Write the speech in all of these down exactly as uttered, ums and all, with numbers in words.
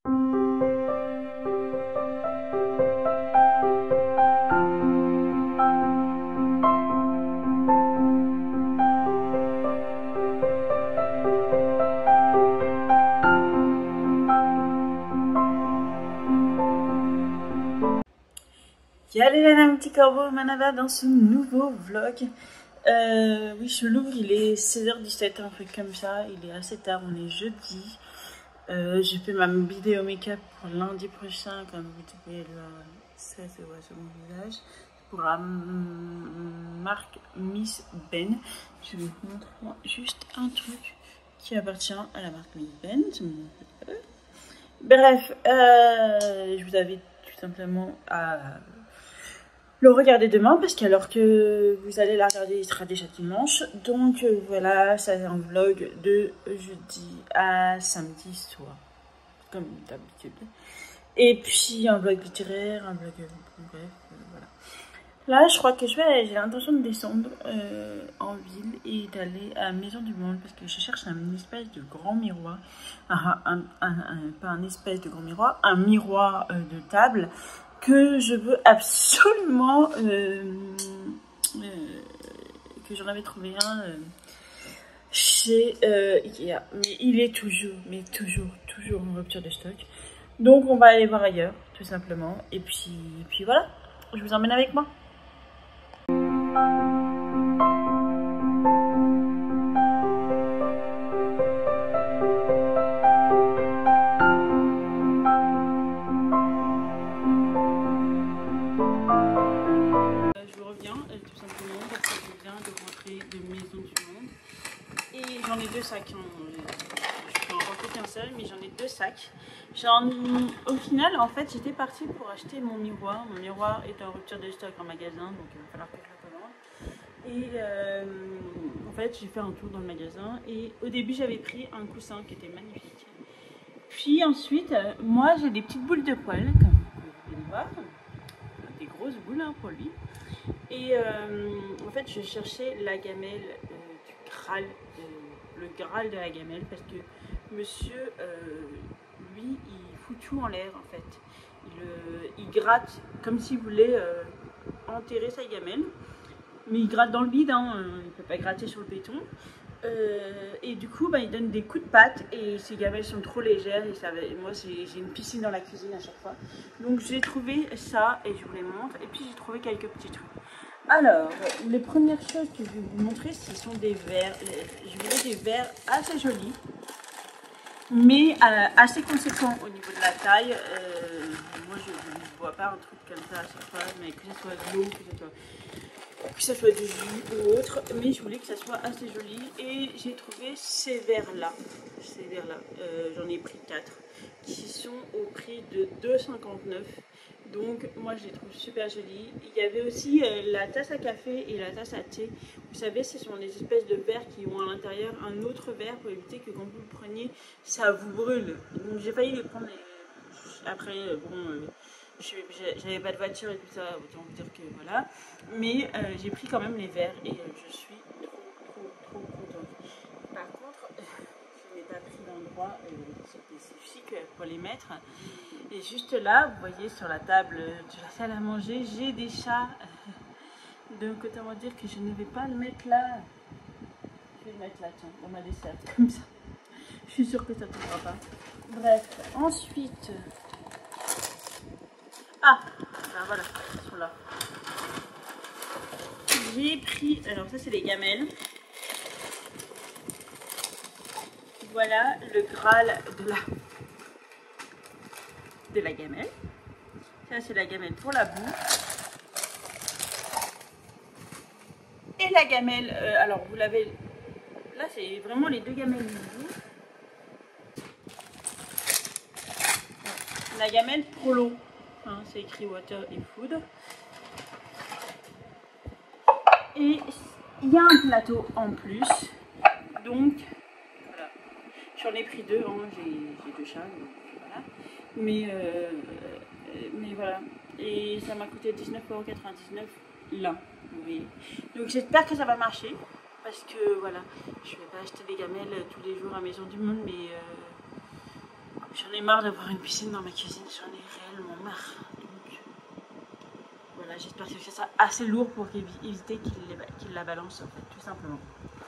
Y'a les un petit corbeau manada dans ce nouveau vlog. Euh, oui, je l'ouvre, il est seize heures dix-sept, un truc comme ça. Il est assez tard, on est jeudi. Euh, J'ai fait ma vidéo make-up pour lundi prochain, comme vous pouvez le voir. Ça se voit sur mon visage. Pour la marque Miss Ben. Je vous montre juste un truc qui appartient à la marque Miss Ben. Bref, euh, je vous invite tout simplement à le regarder demain, parce qu'alors que vous allez la regarder, il sera déjà dimanche. Donc euh, voilà, c'est un vlog de jeudi à samedi soir, comme d'habitude. Et puis un vlog littéraire, un vlog bref, euh, voilà. Là, je crois que je vais, j'ai l'intention de descendre euh, en ville et d'aller à Maison du Monde, parce que je cherche un espèce de grand miroir, un, un, un, un, pas un espèce de grand miroir, un miroir euh, de table, que je veux absolument, euh, euh, que j'en avais trouvé un euh, chez euh, Ikea, mais il est toujours, mais toujours, toujours en rupture de stock. Donc on va aller voir ailleurs, tout simplement, et puis, et puis voilà, je vous emmène avec moi. J'en ai deux sacs, hein. Je peux en porter qu'un seul, mais j'en ai deux sacs. Au final, en fait, j'étais partie pour acheter mon miroir. Mon miroir est en rupture de stock en magasin, donc il va falloir que je le commande. Et euh, en fait, j'ai fait un tour dans le magasin et au début, j'avais pris un coussin qui était magnifique. Puis ensuite, euh, moi, j'ai des petites boules de poils, comme vous pouvez le voir, des grosses boules hein, pour lui. Et euh, en fait, je cherchais la gamelle euh, du Graal. Euh, le Graal de la gamelle, parce que monsieur, euh, lui, il fout tout en l'air en fait. Il, euh, il gratte comme s'il voulait euh, enterrer sa gamelle, mais il gratte dans le vide, hein, il ne peut pas gratter sur le béton. Euh, et du coup, bah, il donne des coups de patte et ces gamelles sont trop légères. Et ça, moi, j'ai une piscine dans la cuisine à chaque fois. Donc j'ai trouvé ça et je vous les montre. Et puis j'ai trouvé quelques petits trucs. Alors, les premières choses que je vais vous montrer, ce sont des verres. Je voulais des verres assez jolis, mais euh, assez conséquents au niveau de la taille. Euh, moi, je ne vois pas un truc comme ça à chaque fois, mais que ce soit de l'eau, que ce soit, que ce soit du jus ou autre. Mais je voulais que ça soit assez joli et j'ai trouvé ces verres-là. Ces verres-là, euh, j'en ai pris quatre, qui sont au prix de deux euros cinquante-neuf. Donc moi je les trouve super jolies. Il y avait aussi euh, la tasse à café et la tasse à thé. Vous savez, ce sont des espèces de verres qui ont à l'intérieur un autre verre pour éviter que quand vous le preniez, ça vous brûle. Donc j'ai failli les prendre. Et après, bon, euh, j'avais pas de voiture et tout ça, autant vous dire que voilà. Mais euh, j'ai pris quand même les verres et euh, je suis trop, trop, trop contente. Par contre, je n'ai pas pris d'endroit euh, spécifique pour les mettre. Et juste là, vous voyez sur la table de la salle à manger, j'ai des chats. Donc autant va dire que je ne vais pas le mettre là. Je vais le mettre là, tiens, on m'a laissé comme ça. Je suis sûre que ça ne tombera pas. Bref, ensuite... Ah, ben voilà, ils sont là. J'ai pris... Alors ça c'est les gamelles. Voilà le Graal de la... de la gamelle. Ça c'est la gamelle pour la boue. Et la gamelle, euh, alors vous l'avez, là c'est vraiment les deux gamelles boue. La gamelle pour l'eau, hein, c'est écrit water et food. Et il y a un plateau en plus, donc voilà. J'en ai pris deux, hein, j'ai deux chats, donc voilà. Mais, euh, mais voilà, et ça m'a coûté dix-neuf euros quatre-vingt-dix-neuf là, vous voyez. Donc j'espère que ça va marcher, parce que voilà, je ne vais pas acheter des gamelles tous les jours à Maison du Monde, mais euh, J'en ai marre d'avoir une piscine dans ma cuisine, j'en ai réellement marre. Donc voilà, j'espère que ça sera assez lourd pour éviter qu'il qu'il la balance en fait, tout simplement.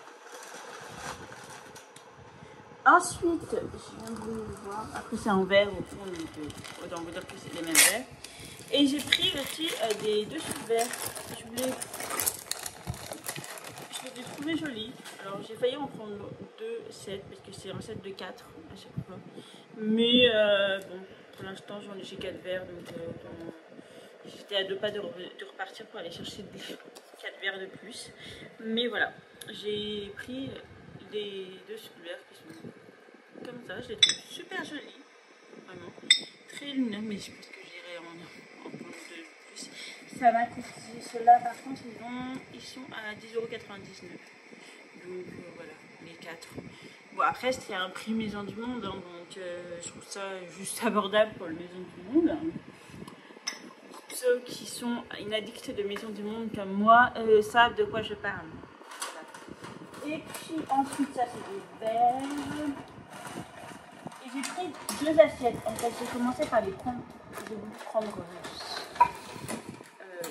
Ensuite, je viens de vous voir, après c'est en verre au fond, donc autant vous dire que c'est les mêmes verres. Et j'ai pris aussi euh, des deux sous-verres. Je voulais, je les ai trouvés jolis. Alors j'ai failli en prendre deux sets parce que c'est un set de quatre à chaque fois. Mais euh, bon, pour l'instant j'en ai j'ai quatre verres, donc euh, j'étais à deux pas de, de repartir pour aller chercher des quatre verres de plus. Mais voilà, j'ai pris les deux sous-verres qui sont comme ça, je les trouve super jolis, vraiment très lumineux, mais je pense que j'irai en, en prendre deux plus. Ça m'a coûté, ceux-là par contre ils, ont, ils sont à dix euros quatre-vingt-dix-neuf, donc euh, voilà, les quatre. Bon après c'est un prix Maison du Monde, hein, donc euh, je trouve ça juste abordable pour le Maison du Monde. Ceux qui sont inaddicts de Maison du Monde comme moi euh, savent de quoi je parle. Voilà. Et puis ensuite ça c'est des verres. J'ai pris deux assiettes. En fait, j'ai commencé par les prendre. J'ai voulu prendre euh,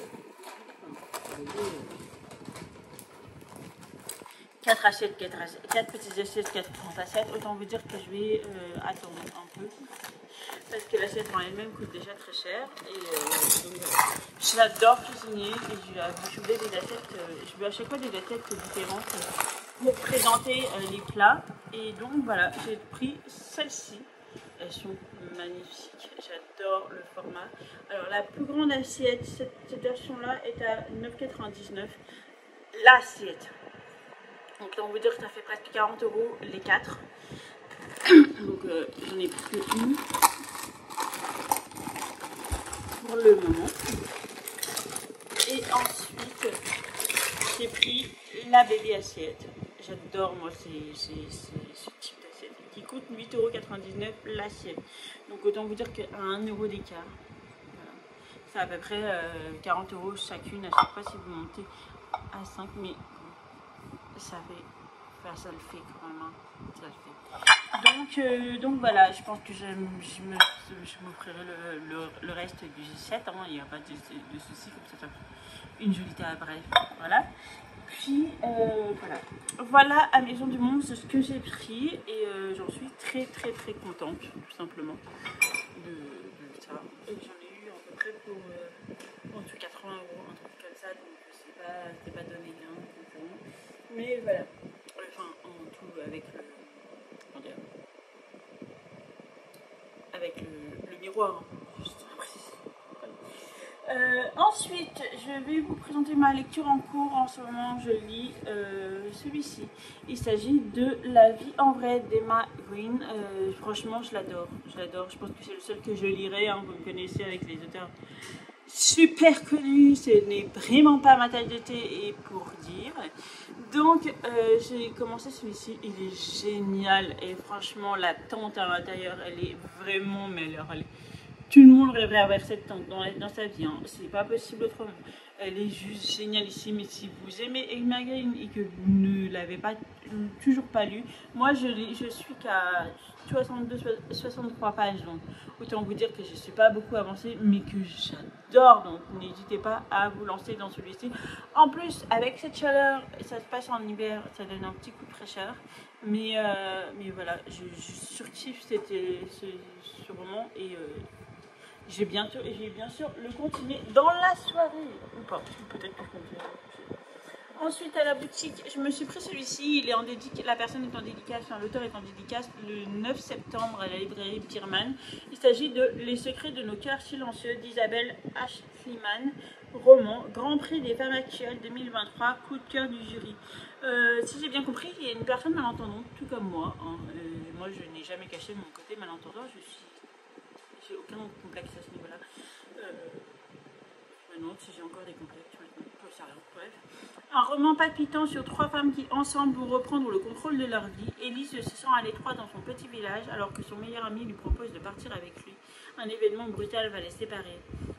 quatre assiettes, quatre, assiettes, quatre petites assiettes, quatre grandes assiettes. Autant vous dire que je vais euh, attendre un peu. Parce que l'assiette en elle-même coûte déjà très cher. Et euh, donc, j'adore cuisiner. Et je voulais des assiettes. Euh, je veux à chaque fois des assiettes différentes pour présenter euh, les plats. Et donc voilà, j'ai pris celles-ci. Elles sont magnifiques. J'adore le format. Alors la plus grande assiette, cette, cette version-là est à neuf euros quatre-vingt-dix-neuf. L'assiette. Donc là on veut dire que ça fait presque quarante euros les quatre. Donc euh, j'en ai pris une pour le moment. Et ensuite j'ai pris la baby assiette. J'adore moi ces, ces, ces, ce type d'assiette qui coûte huit euros quatre-vingt-dix-neuf l'assiette. Donc autant vous dire qu'à un euro d'écart, voilà. C'est à peu près euh, quarante euros chacune à chaque fois si vous montez à cinq, mais ça fait, enfin, ça le fait quand même, hein. Ça le fait. Donc, euh, donc voilà, je pense que je, je me je m'offrirai le, le, le reste du G sept, hein. Il n'y a pas de, de soucis, comme ça, une jolie table, bref, voilà. Puis euh, voilà, voilà à Maison du Monde ce que j'ai pris et euh, j'en suis très très très contente tout simplement de, de ça. Et j'en ai eu à peu près pour euh, entre quatre-vingts euros, un truc comme ça, donc c'est pas, pas donné, hein, mais voilà, enfin en tout avec le, comment dire, avec le, le miroir, juste Euh, ensuite, je vais vous présenter ma lecture en cours. En ce moment, je lis euh, celui-ci. Il s'agit de La vie en vrai d'Emma Green. Euh, franchement, je l'adore. Je l'adore. Je pense que c'est le seul que je lirai. Hein. Vous me connaissez avec les auteurs super connus. Ce n'est vraiment pas ma taille de thé, et pour dire. Donc, euh, j'ai commencé celui-ci. Il est génial. Et franchement, la tente à l'intérieur, elle est vraiment meilleure. Elle est... Tout le monde rêverait avoir cette tente dans, dans sa vie, hein. C'est pas possible autrement. Elle est juste génialissime. Et si vous aimez Emma Green et que vous ne l'avez pas toujours pas lu, moi je, je suis qu'à soixante-deux soixante-trois pages, donc autant vous dire que je ne suis pas beaucoup avancée, mais que j'adore. Donc n'hésitez pas à vous lancer dans celui-ci. En plus, avec cette chaleur, ça se passe en hiver, ça donne un petit coup de fraîcheur. Mais, euh, mais voilà, je, je surkiffe ce, ce roman et euh, j'ai bien, bien sûr le continuer dans la soirée, ou pas, peut-être que je continue. Ensuite, à la boutique, je me suis pris celui-ci. Il est en dédicace, la personne est en dédicace, enfin, l'auteur est en dédicace le neuf septembre à la librairie Biermann. Il s'agit de Les secrets de nos cœurs silencieux d'Isabelle H. Sliman, roman, Grand Prix des femmes actuelles deux mille vingt-trois, coup de cœur du jury. Euh, si j'ai bien compris, il y a une personne malentendante, tout comme moi. Hein. Euh, moi, je n'ai jamais caché mon côté malentendant. Je suis, j'ai aucun complexe à ce niveau-là. Euh, je me demande si j'ai encore des complexes. Ça rien. Bref. Un roman palpitant sur trois femmes qui, ensemble, vont reprendre le contrôle de leur vie. Élise se sent à l'étroit dans son petit village alors que son meilleur ami lui propose de partir avec lui. Un événement brutal va les séparer.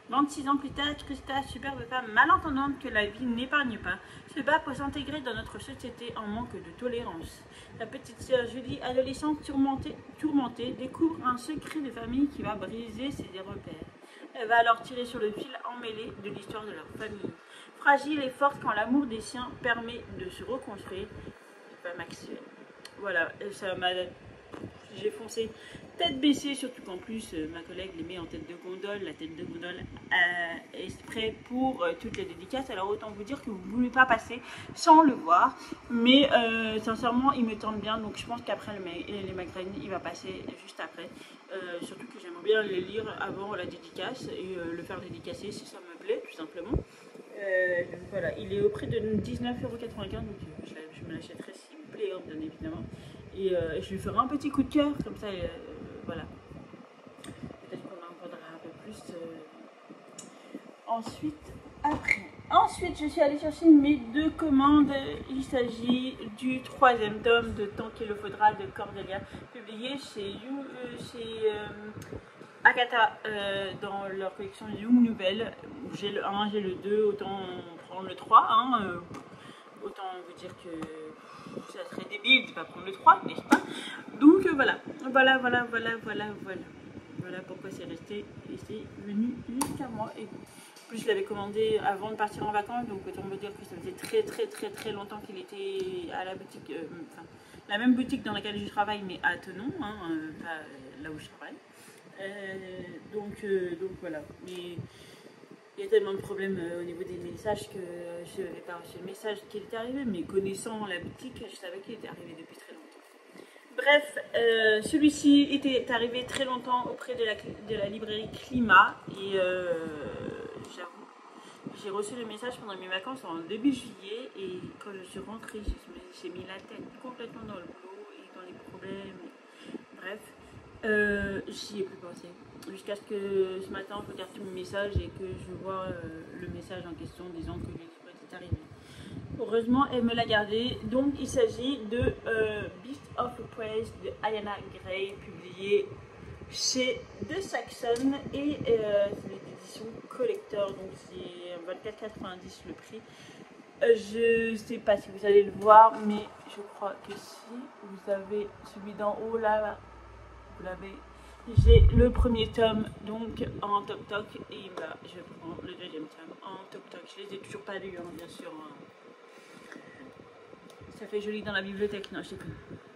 vingt-six ans plus tard, Trista, superbe femme malentendante que la vie n'épargne pas, se bat pour s'intégrer dans notre société en manque de tolérance. La petite sœur Julie, adolescente tourmentée, tourmentée, découvre un secret de famille qui va briser ses repères. Elle va alors tirer sur le fil emmêlé de l'histoire de leur famille. Fragile et forte quand l'amour des siens permet de se reconstruire, femme actuelle. Voilà, ça m'a... J'ai foncé tête baissée, surtout qu'en plus euh, ma collègue les met en tête de gondole. La tête de gondole euh, est prête pour euh, toutes les dédicaces. Alors autant vous dire que vous ne pouvez pas passer sans le voir. Mais euh, sincèrement, il me tente bien. Donc je pense qu'après les, les magazines, il va passer juste après. Euh, surtout que j'aimerais bien les lire avant la dédicace et euh, le faire dédicacer si ça me plaît, tout simplement. Euh, donc voilà, il est au prix de dix-neuf euros quatre-vingt-quinze. Donc je, je me l'achèterai s'il me plaît, hein, bien évidemment. Et euh, je lui ferai un petit coup de cœur, comme ça, euh, voilà. Peut-être qu'on en vendra un peu plus. Euh... Ensuite, après. Ensuite, je suis allée chercher mes deux commandes. Il s'agit du troisième tome de Tant qu'il le faudra de Cordelia, publié chez, you, euh, chez euh, Agatha euh, dans leur collection Young Nouvelle. J'ai le un, j'ai le deux, autant prendre le trois. Hein, euh, autant vous dire que ça serait débile de ne pas prendre le trois, n'est-ce pas? Donc euh, voilà, voilà, voilà, voilà, voilà, voilà. Voilà pourquoi c'est resté et c'est venu jusqu'à moi. Et en plus, je l'avais commandé avant de partir en vacances, donc autant me dire que ça faisait très, très, très, très longtemps qu'il était à la boutique, euh, enfin, la même boutique dans laquelle je travaille, mais à Tenon, hein, euh, pas là où je travaille. Euh, donc, euh, donc voilà. Mais il y a tellement de problèmes euh, au niveau des messages que je n'avais pas reçu le message qu'il était arrivé, mais connaissant la boutique, je savais qu'il était arrivé depuis très longtemps. Bref, euh, celui-ci était arrivé très longtemps auprès de la, de la librairie Climat et euh, j'avoue, j'ai reçu le message pendant mes vacances en début juillet et quand je suis rentrée, j'ai mis la tête complètement dans le boulot et dans les problèmes. Bref, euh, j'y ai plus pensé. Jusqu'à ce que ce matin, je regarde tous mes messages et que je vois euh, le message en question disant que le livre était arrivé. Heureusement, elle me l'a gardé. Donc, il s'agit de euh, Beast of Prey de Ayana Gray, publié chez De Saxon. Et euh, c'est une édition collector, donc c'est vingt-quatre quatre-vingt-dix le prix. Euh, je ne sais pas si vous allez le voir, mais je crois que si vous avez celui d'en haut là, vous l'avez. J'ai le premier tome donc en toc toc et bah, je prends le deuxième tome en toc toc. Je les ai toujours pas lus, hein, bien sûr. Hein. Ça fait joli dans la bibliothèque, non, je déconne.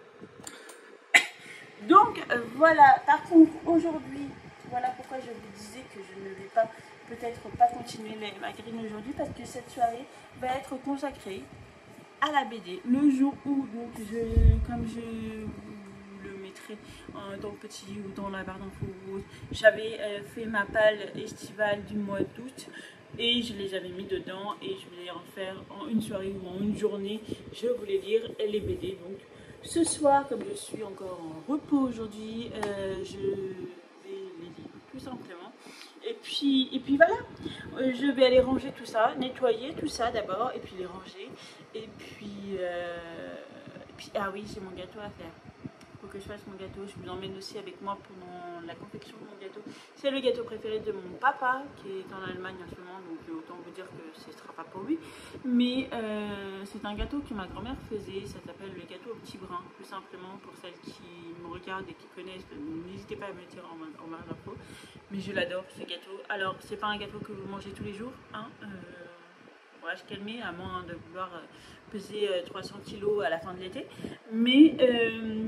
Donc euh, voilà, par contre aujourd'hui, voilà pourquoi je vous disais que je ne vais pas peut-être pas continuer les magazines aujourd'hui, parce que cette soirée va être consacrée à la B D. Le jour où, donc je, comme je le mettrai euh, dans le petit ou dans la barre d'infos, j'avais euh, fait ma palle estivale du mois d'août. Et je les avais mis dedans et je voulais en faire en une soirée ou en une journée. Je voulais lire les B D. Donc ce soir, comme je suis encore en repos aujourd'hui, euh, je vais les lire tout simplement. Et puis, et puis voilà, euh, je vais aller ranger tout ça, nettoyer tout ça d'abord et puis les ranger. Et puis, euh, et puis ah oui, j'ai mon gâteau à faire. Faut que je fasse mon gâteau, je vous l'emmène aussi avec moi pendant la confection de mon gâteau. C'est le gâteau préféré de mon papa qui est en Allemagne en ce moment, donc autant vous dire que ce ne sera pas pour lui. Mais euh, c'est un gâteau que ma grand-mère faisait, ça s'appelle le gâteau au petit brin, tout simplement. Pour celles qui me regardent et qui connaissent, n'hésitez pas à me le dire en, en barre d'infos. Mais je l'adore ce gâteau. Alors c'est pas un gâteau que vous mangez tous les jours, hein. Euh, on va se calmer, à moins de vouloir peser trois cents kilos à la fin de l'été. Mais, euh,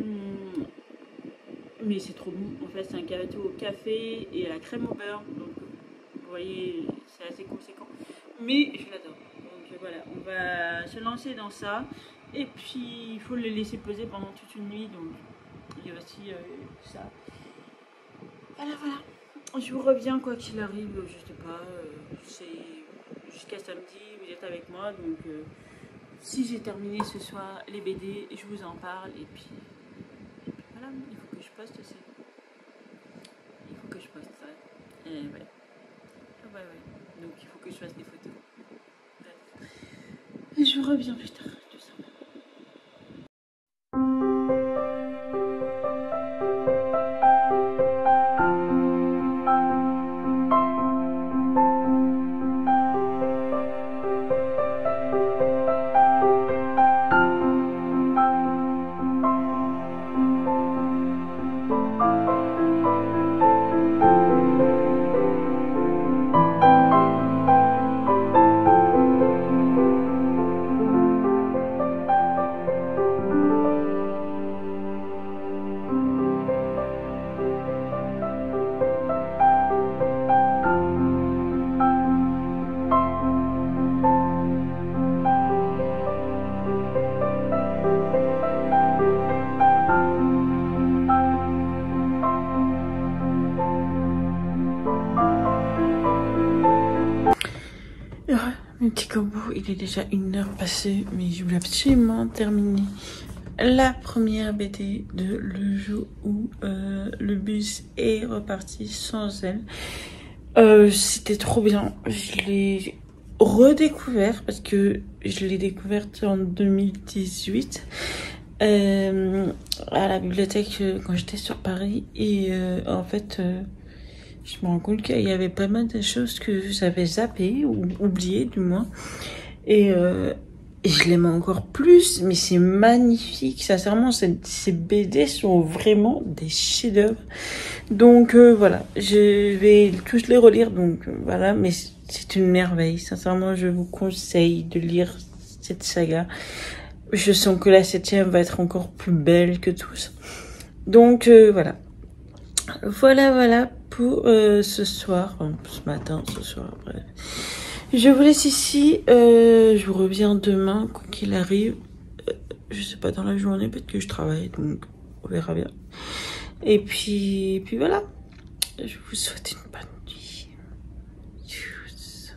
mais c'est trop bon. En fait, c'est un gâteau au café et à la crème au beurre. Donc, vous voyez, c'est assez conséquent. Mais je l'adore. Donc voilà, on va se lancer dans ça. Et puis, il faut le laisser poser pendant toute une nuit. Donc, il y a aussi euh, ça. Voilà, voilà. Je vous reviens quoi qu'il arrive. Je sais pas. Euh, c'est jusqu'à samedi. Vous êtes avec moi. Donc, euh, si j'ai terminé ce soir les B D, je vous en parle. Et puis, et puis voilà, il faut que je poste aussi. Il faut que je poste ça. Et ouais. Ouais, ouais. Donc, il faut que je fasse des photos. Bref. Et je vous reviens plus tard. Tout ça. Mes petits corbeaux, il est déjà une heure passée, mais je voulais absolument terminer la première B D de le jour où euh, le bus est reparti sans elle. Euh, C'était trop bien. Je l'ai redécouvert parce que je l'ai découverte en deux mille dix-huit euh, à la bibliothèque quand j'étais sur Paris. Et euh, en fait, euh, je me rends compte qu'il y avait pas mal de choses que j'avais zappées ou oubliées du moins. Et, euh, et je l'aime encore plus, mais c'est magnifique. Sincèrement, ces, ces B D sont vraiment des chefs-d'œuvre. Donc euh, voilà, je vais tous les relire. Donc euh, voilà, mais c'est une merveille. Sincèrement, je vous conseille de lire cette saga. Je sens que la septième va être encore plus belle que tous. Donc euh, voilà. Voilà, voilà pour euh, ce soir, enfin, ce matin, ce soir, bref. Je vous laisse ici, euh, je vous reviens demain, quoi qu'il arrive. Euh, je sais pas, dans la journée, peut-être que je travaille, donc on verra bien. Et puis, et puis voilà, je vous souhaite une bonne nuit. Tchuss.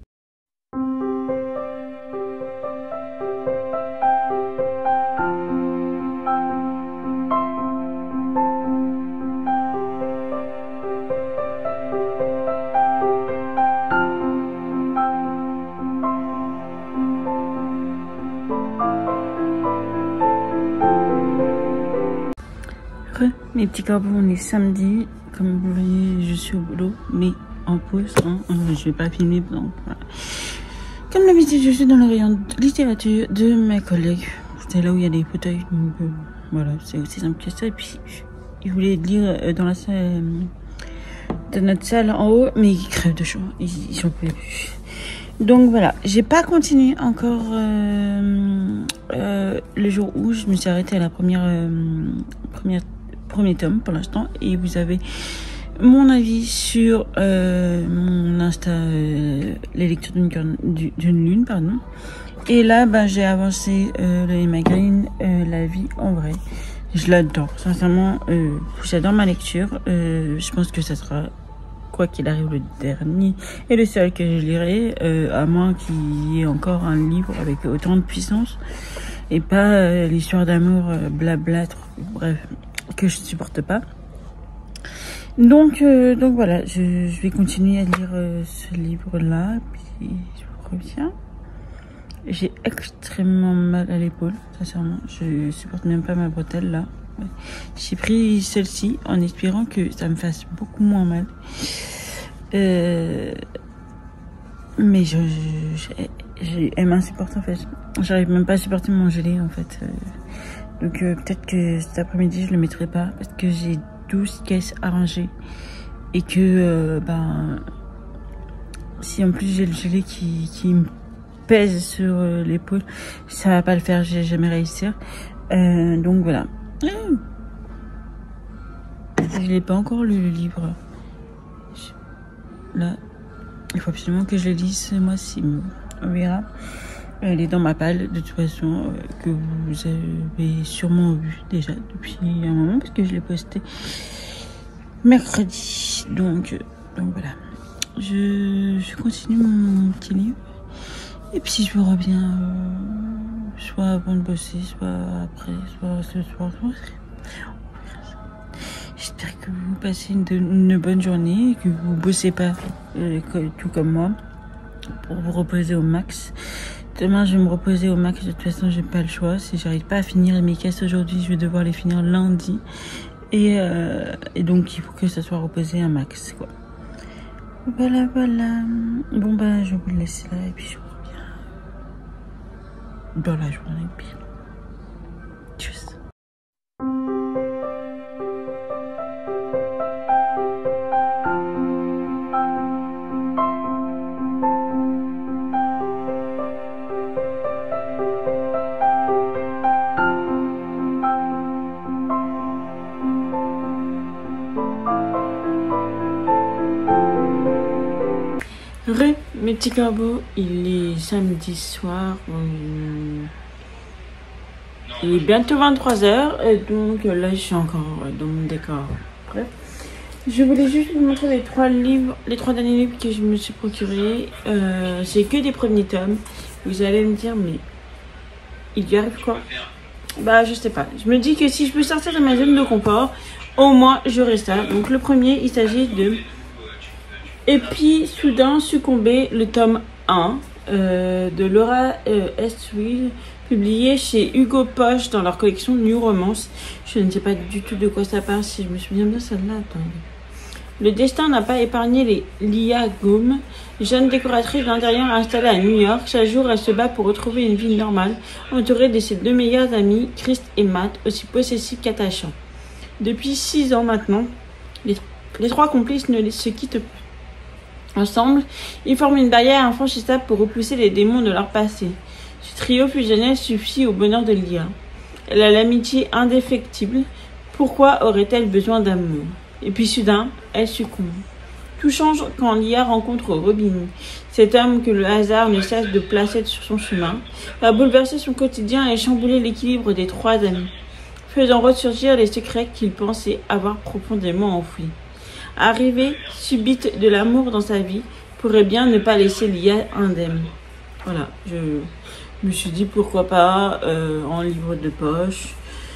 Mes petits corbeaux, on est samedi. Comme vous voyez, je suis au boulot, mais en pause. Hein. Je vais pas filmer. Donc, voilà. Comme d'habitude, je suis dans le rayon de littérature de mes collègues. C'est là où il y a des fauteuils. Donc euh, voilà, c'est aussi simple que ça. Et puis, ils voulaient lire dans la salle, euh, de notre salle en haut, mais ils crèvent de chaud. Ils, ils sont plus. Donc voilà, j'ai pas continué encore euh, euh, le jour où je me suis arrêtée à la première euh, première premier tome pour l'instant, et vous avez mon avis sur euh, mon Insta, euh, les lectures d'une lune, pardon. Et là, bah, j'ai avancé euh, le Emma Green, euh, la vie en vrai. Je l'adore, sincèrement, euh, j'adore ma lecture. Euh, je pense que ça sera, quoi qu'il arrive, le dernier et le seul que je lirai, euh, à moins qu'il y ait encore un livre avec autant de puissance et pas euh, l'histoire d'amour euh, blabla, bref, que je supporte pas. Donc, euh, donc voilà, je, je vais continuer à lire euh, ce livre-là, puis je vous reviens. J'ai extrêmement mal à l'épaule, sincèrement. Je supporte même pas ma bretelle là. J'ai pris celle-ci en espérant que ça me fasse beaucoup moins mal. Euh, mais je, je, je, elle m'insupporte en fait. J'arrive même pas à supporter mon gelé en fait. Donc euh, peut-être que cet après-midi je le mettrai pas parce que j'ai douze caisses à ranger. Et que euh, ben, si en plus j'ai le gelé qui, qui me pèse sur euh, l'épaule, ça va pas le faire, j'ai jamais réussir. Euh, donc voilà. Je n'ai pas encore lu le livre. Là, il faut absolument que je le lise ce mois-ci. On verra. Elle est dans ma palle de toute façon, euh, que vous avez sûrement vu déjà depuis un moment parce que je l'ai posté mercredi. Donc, euh, donc voilà. Je, je continue mon, mon petit livre. Et puis je vous reviens euh, soit avant de bosser, soit après, soit ce soir. J'espère que vous passez une, une bonne journée et que vous ne bossez pas euh, tout comme moi pour vous reposer au max. Demain, je vais me reposer au max. De toute façon, j'ai pas le choix. Si j'arrive pas à finir mes caisses aujourd'hui, je vais devoir les finir lundi. Et, euh, et donc, il faut que ça soit reposé à max, quoi. Voilà, voilà. Bon, bah, je vais vous laisser là et puis je vous reviens dans la journée. Puis, tchuss. Ré, mes petits corbeaux, il est samedi soir, euh, il est bientôt vingt-trois heures, et donc là je suis encore dans mon décor. Bref, Je voulais juste vous montrer les trois livres, les trois derniers livres que je me suis procurés. Euh, c'est que des premiers tomes. Vous allez me dire, mais il y arrive quoi? Bah, je sais pas. Je me dis que si je peux sortir de ma zone de confort, au moins j'aurai ça. Donc, le premier, il s'agit de Et puis, soudain, succomber, le tome un euh, de Laura euh, Estwill, publié chez Hugo Poche dans leur collection New Romance. Je ne sais pas du tout de quoi ça parle, si je me souviens bien celle-là. Attendez. Le destin n'a pas épargné les Lia Goom, jeune décoratrice d'intérieur installée à New York. Chaque jour, elle se bat pour retrouver une vie normale, entourée de ses deux meilleurs amis, Chris et Matt, aussi possessifs qu'attachants. Depuis six ans maintenant, les, les trois complices ne se quittent plus. Ensemble, ils forment une barrière infranchissable pour repousser les démons de leur passé. Ce trio fusionnel suffit au bonheur de Lia. Elle a l'amitié indéfectible. Pourquoi aurait-elle besoin d'amour? Et puis soudain, elle succombe. Tout change quand Lia rencontre Robin. Cet homme que le hasard ne cesse de placer sur son chemin va bouleverser son quotidien et chambouler l'équilibre des trois amis, faisant ressurgir les secrets qu'ils pensaient avoir profondément enfouis. Arrivée subite de l'amour dans sa vie pourrait bien ne pas laisser Lia indemne. Voilà, je me suis dit pourquoi pas euh, en livre de poche.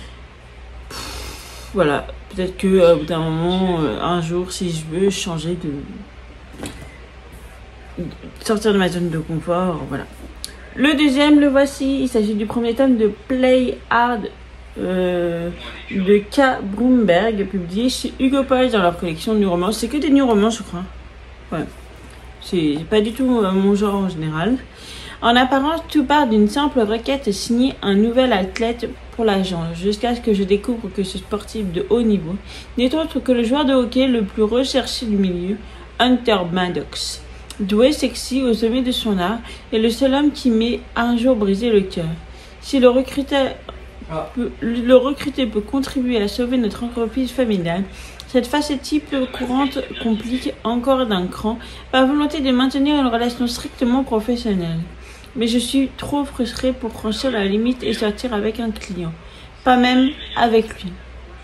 Pff, voilà, peut-être que euh, au bout d'un moment, euh, un jour, si je veux changer de... de sortir de ma zone de confort, voilà. Le deuxième, le voici. Il s'agit du premier tome de Play Hard euh, de K. Broomberg, publié chez Hugo Poche dans leur collection de New Romance. C'est que des New Romance, je crois. Ouais. C'est pas du tout euh, mon genre en général. En apparence, tout part d'une simple requête signée un nouvel athlète pour l'agence, jusqu'à ce que je découvre que ce sportif de haut niveau n'est autre que le joueur de hockey le plus recherché du milieu, Hunter Maddox. Doué, sexy, au sommet de son art, est le seul homme qui m'ait un jour brisé le cœur. Si le recruteur peut, le recruter peut contribuer à sauver notre entreprise familiale, cette facette type courante complique encore d'un cran ma volonté de maintenir une relation strictement professionnelle. Mais je suis trop frustrée pour franchir la limite et sortir avec un client. Pas même avec lui.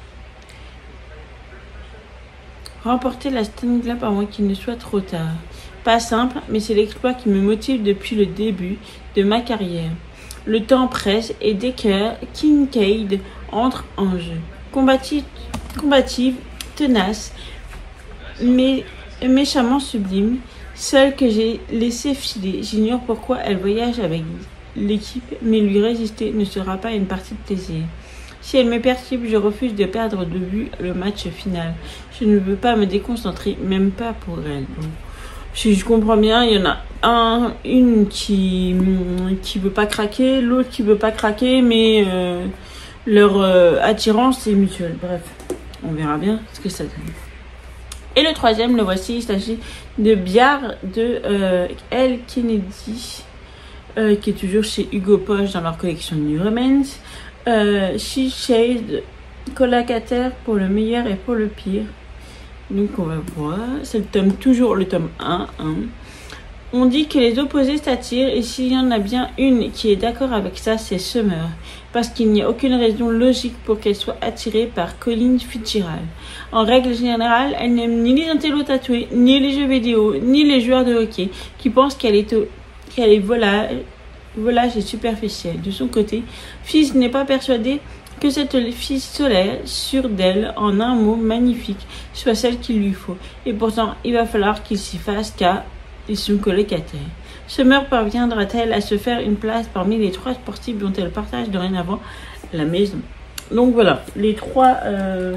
Remporter la Stanley Cup avant qu'il ne soit trop tard. Pas simple, mais c'est l'exploit qui me motive depuis le début de ma carrière. Le temps presse et dès que Kincaid entre en jeu. Combative, combative tenace, mais méchamment sublime, celle que j'ai laissée filer. J'ignore pourquoi elle voyage avec l'équipe, mais lui résister ne sera pas une partie de plaisir. Si elle me perturbe, je refuse de perdre de vue le match final. Je ne veux pas me déconcentrer, même pas pour elle. Donc, si je comprends bien, il y en a un, une qui qui veut pas craquer, l'autre qui veut pas craquer, mais euh, leur euh, attirance est mutuelle. Bref, on verra bien ce que ça donne. Et le troisième, le voici, il s'agit de Biard de euh, L. Kennedy, euh, qui est toujours chez Hugo Poche dans leur collection New Romance. Euh, She Shade, colocataire pour le meilleur et pour le pire. Donc on va voir, c'est le tome, toujours le tome un. Hein. On dit que les opposés s'attirent et s'il y en a bien une qui est d'accord avec ça, c'est Summer. Parce qu'il n'y a aucune raison logique pour qu'elle soit attirée par Colin Fitzgerald. En règle générale, elle n'aime ni les intellos tatoués, ni les jeux vidéo, ni les joueurs de hockey qui pensent qu'elle est, qu'elle est volage, volage et superficielle. De son côté, Fizz n'est pas persuadée que cette fille solaire, sûre d'elle, en un mot magnifique, soit celle qu'il lui faut. Et pourtant, il va falloir qu'il s'y fasse car ils sont colocataires. Summer parviendra-t-elle à se faire une place parmi les trois sportifs dont elle partage dorénavant la maison? Donc voilà, les trois euh,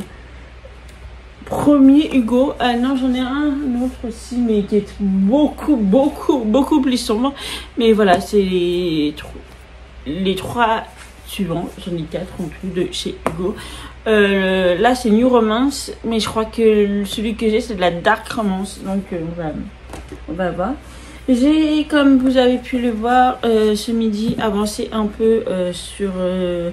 premiers Hugo. Ah non, j'en ai un autre aussi, mais qui est beaucoup, beaucoup, beaucoup plus sombre. Mais voilà, c'est les, les trois suivants. J'en ai quatre en tout de chez Hugo. Euh, là, c'est New Romance, mais je crois que celui que j'ai, c'est de la Dark Romance. Donc euh, voilà, on va voir. J'ai, comme vous avez pu le voir, euh, ce midi, avancé un peu euh, sur, euh,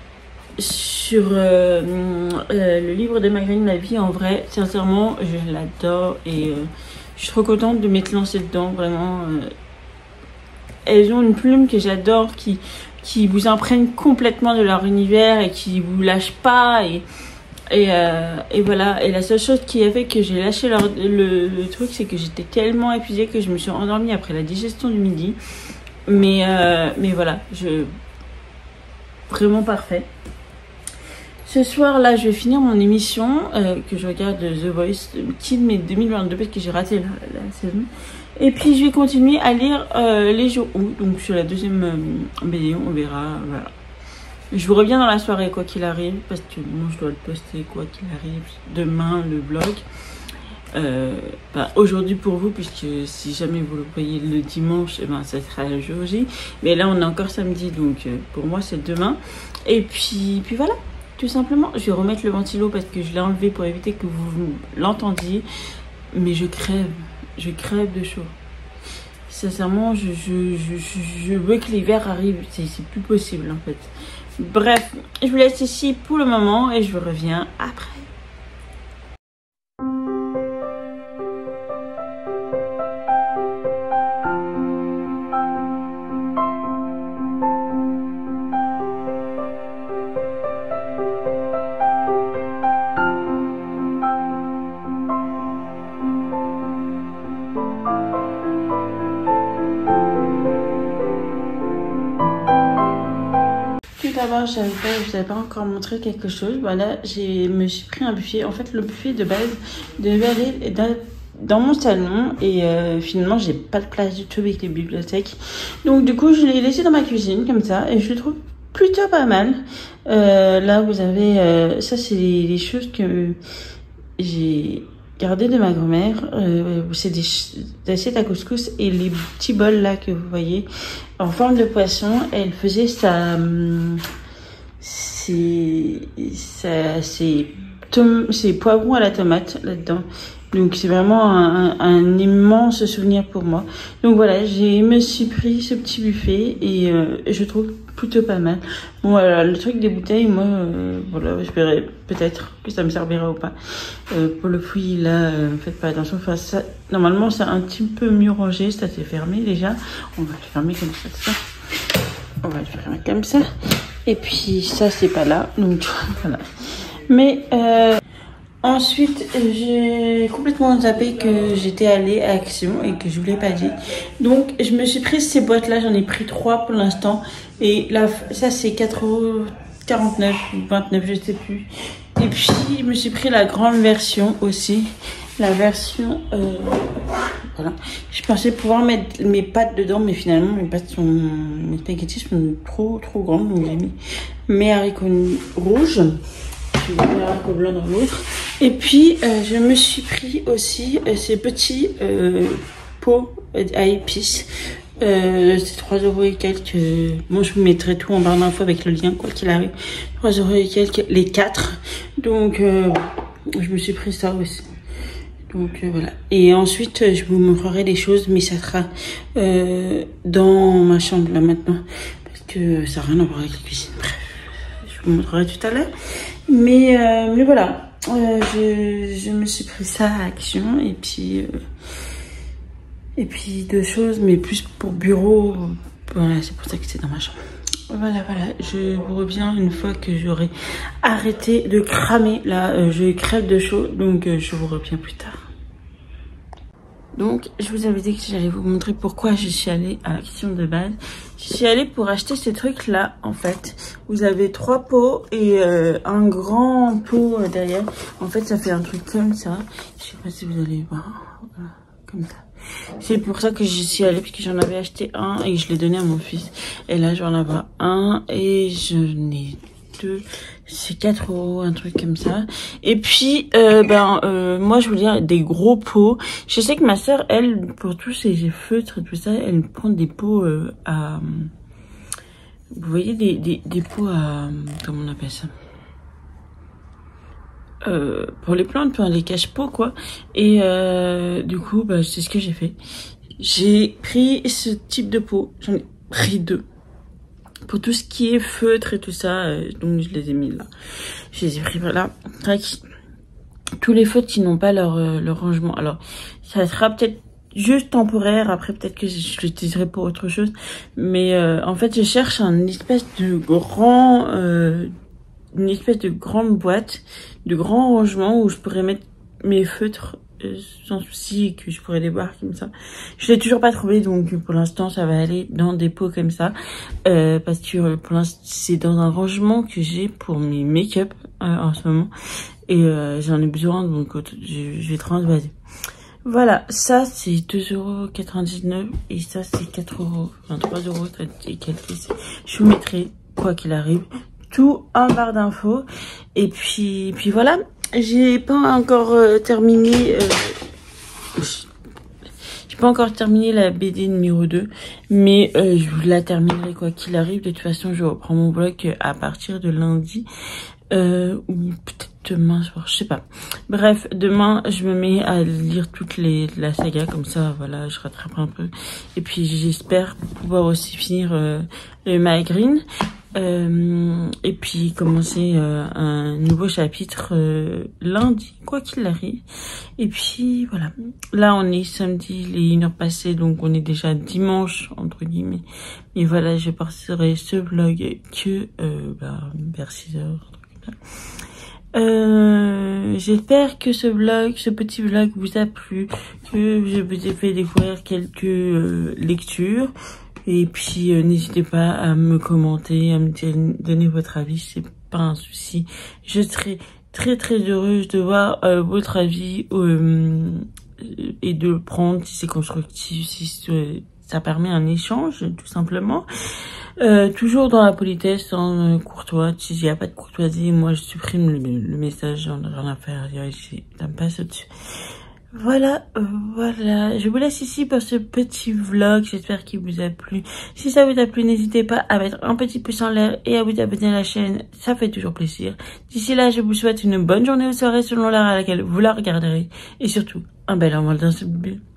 sur euh, euh, le livre de Magdalene La Vie en vrai. Sincèrement, je l'adore et euh, je suis trop contente de m'être lancée dedans. Vraiment, euh, elles ont une plume que j'adore, qui, qui vous imprègne complètement de leur univers et qui vous lâche pas. Et Et, euh, et voilà, et la seule chose qui a fait que j'ai lâché le, le, le truc, c'est que j'étais tellement épuisée que je me suis endormie après la digestion du midi. Mais, euh, mais voilà, je... vraiment parfait. Ce soir là, je vais finir mon émission euh, que je regarde The Voice Kids mais deux mille vingt-deux parce que j'ai raté la, la saison. Et puis je vais continuer à lire euh, Les Jours où, donc sur la deuxième euh, B D, on verra. Voilà. Je vous reviens dans la soirée quoi qu'il arrive parce que bon, je dois le poster quoi qu'il arrive demain le vlog. Euh, bah, aujourd'hui pour vous puisque si jamais vous le voyez le dimanche, eh ben, ça sera le jour J. Mais là on est encore samedi donc euh, pour moi c'est demain. Et puis, puis voilà. Tout simplement, je vais remettre le ventilo parce que je l'ai enlevé pour éviter que vous l'entendiez. Mais je crève, je crève de chaud. Sincèrement, je, je, je, je veux que l'hiver arrive. C'est plus possible en fait. Bref, je vous laisse ici pour le moment et je vous reviens après. D'abord, je ne vous avais pas encore montré quelque chose. Voilà, je me suis pris un buffet. En fait, le buffet de base devait aller dans, dans mon salon. Et euh, finalement, j'ai pas de place du tout avec les bibliothèques. Donc, du coup, je l'ai laissé dans ma cuisine, comme ça. Et je le trouve plutôt pas mal. Euh, là, vous avez... Euh, ça, c'est les, les choses que j'ai gardées de ma grand-mère. Euh, c'est des, des assiettes à couscous et les petits bols là que vous voyez en forme de poisson. Elle faisait sa c'est c'est poivrons à la tomate là-dedans. Donc c'est vraiment un, un, un immense souvenir pour moi. Donc voilà, j'ai me suis pris ce petit buffet et euh, je trouve plutôt pas mal. Bon voilà, le truc des bouteilles, moi, euh, voilà, je verrai peut-être que ça me servira ou pas. Euh, pour le fruit là, euh, faites pas attention. Enfin, ça, normalement c'est un petit peu mieux rangé, ça c'est fermé déjà. On va le fermer comme ça, ça. On va le fermer comme ça. Et puis ça c'est pas là, donc voilà. Mais euh, ensuite, j'ai complètement zappé que j'étais allée à Action et que je vous l'ai pas dit. Donc, je me suis pris ces boîtes-là. J'en ai pris trois pour l'instant. Et là, ça, c'est quatre euros quarante-neuf ou vingt-neuf, je sais plus. Et puis, je me suis pris la grande version aussi. La version... Euh, voilà. Je pensais pouvoir mettre mes pâtes dedans, mais finalement, mes pâtes sont... Mes spaghettis sont trop, trop grandes. Donc, j'ai mis mes haricots rouges. Je vais mettre haricots blancs dans l'autre. Et puis, euh, je me suis pris aussi euh, ces petits euh, pots à épices. Euh, c'est trois euros et quelques. Moi, je vous mettrai tout en barre d'infos avec le lien, quoi qu'il arrive. trois euros et quelques, les quatre. Donc, euh, je me suis pris ça aussi. Donc, euh, voilà. Et ensuite, je vous montrerai des choses, mais ça sera euh, dans ma chambre, là, maintenant. Parce que ça n'a rien à voir avec la cuisine. Bref, je vous montrerai tout à l'heure. Mais, euh, mais voilà. Euh, je, je me suis pris ça à Action et puis euh, et puis deux choses mais plus pour bureau, voilà, c'est pour ça que c'est dans ma chambre. Voilà, voilà, je vous reviens une fois que j'aurai arrêté de cramer. Là, euh, je crève de chaud, donc euh, je vous reviens plus tard. Donc, je vous avais dit que j'allais vous montrer pourquoi je suis allée à Action de base. Je suis allée pour acheter ces trucs-là, en fait. Vous avez trois pots et euh, un grand pot euh, derrière. En fait, ça fait un truc comme ça. Je sais pas si vous allez voir. Voilà, comme ça. C'est pour ça que j'y suis allée, parce que j'en avais acheté un et je l'ai donné à mon fils. Et là, j'en avais un et je n'ai deux. C'est quatre euros, un truc comme ça. Et puis, euh, ben, euh, moi, je veux dire, des gros pots. Je sais que ma sœur, elle, pour tous ses feutres et tout ça, elle prend des pots euh, à... Vous voyez, des, des, des pots à... Comment on appelle ça euh, pour les plantes, pour les cache-pots, quoi. Et euh, du coup, bah, c'est ce que j'ai fait. J'ai pris ce type de pot. J'en ai pris deux. Pour tout ce qui est feutre et tout ça, euh, donc je les ai mis là. Je les ai pris là. Tous les feutres qui n'ont pas leur, euh, leur rangement. Alors, ça sera peut-être juste temporaire. Après, peut-être que je l'utiliserai pour autre chose. Mais euh, en fait, je cherche un espèce de grand... Euh, une espèce de grande boîte, de grand rangement où je pourrais mettre mes feutres euh, sans souci et que je pourrais les boire comme ça. Je l'ai toujours pas trouvé, donc pour l'instant ça va aller dans des pots comme ça. Euh, parce que euh, pour l'instant c'est dans un rangement que j'ai pour mes make-up euh, en ce moment. Et euh, j'en ai besoin, donc je, je vais transvaser. Voilà, ça c'est deux euros quatre-vingt-dix-neuf et ça c'est quatre euros, enfin trois euros et quelques. Je vous mettrai, quoi qu'il arrive, tout en barre d'infos. Et puis, puis voilà, j'ai pas encore euh, terminé... Euh, j'ai pas encore terminé la B D numéro deux, mais euh, je la terminerai quoi qu'il arrive. De toute façon, je reprends mon blog à partir de lundi. Euh, ou peut-être demain soir, je sais pas. Bref, demain je me mets à lire toutes les la saga, comme ça voilà, je rattrape un peu. Et puis j'espère pouvoir aussi finir euh, le My Green. Euh, et puis commencer euh, un nouveau chapitre euh, lundi, quoi qu'il arrive. Et puis voilà, là on est samedi, les une heure passée, donc on est déjà dimanche entre guillemets. Et voilà, je partirai ce vlog que euh, bah, vers six heures. Euh, j'espère que ce vlog, ce petit vlog vous a plu, que je vous ai fait découvrir quelques euh, lectures. Et puis euh, n'hésitez pas à me commenter, à me dire, donner votre avis, c'est pas un souci. Je serai très très heureuse de voir euh, votre avis euh, et de le prendre si c'est constructif, si ça permet un échange tout simplement. Euh, toujours dans la politesse, dans euh, courtois. S'il n'y a pas de courtoisie, moi je supprime le, le message, j'en ai rien à faire. Ça me passe au-dessus. Voilà, euh, voilà. Je vous laisse ici pour ce petit vlog. J'espère qu'il vous a plu. Si ça vous a plu, n'hésitez pas à mettre un petit pouce en l'air et à vous abonner à la chaîne. Ça fait toujours plaisir. D'ici là, je vous souhaite une bonne journée ou soirée selon l'heure à laquelle vous la regarderez. Et surtout, un bel envol dans ce but.